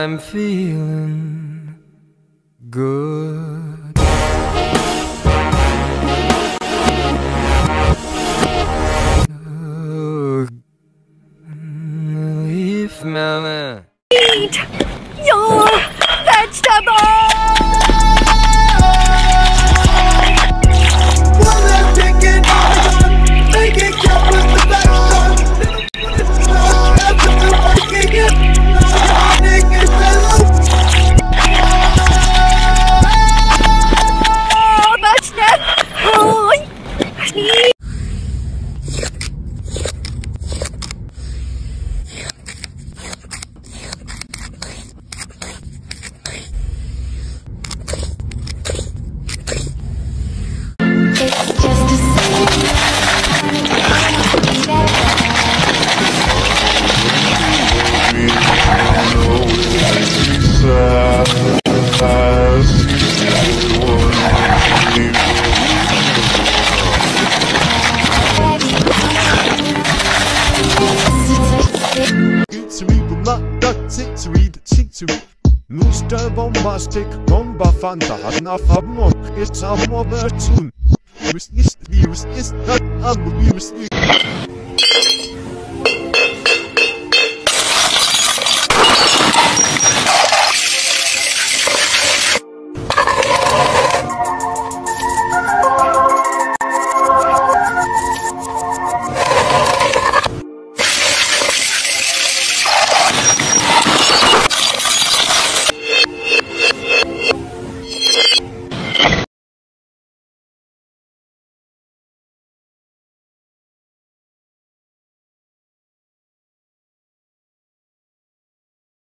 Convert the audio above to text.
I'm feeling good. Leaf melon. Eat your vegetables! Muster bombastic bomba fantasien af hammer is sammer tun. Virus is dat virus is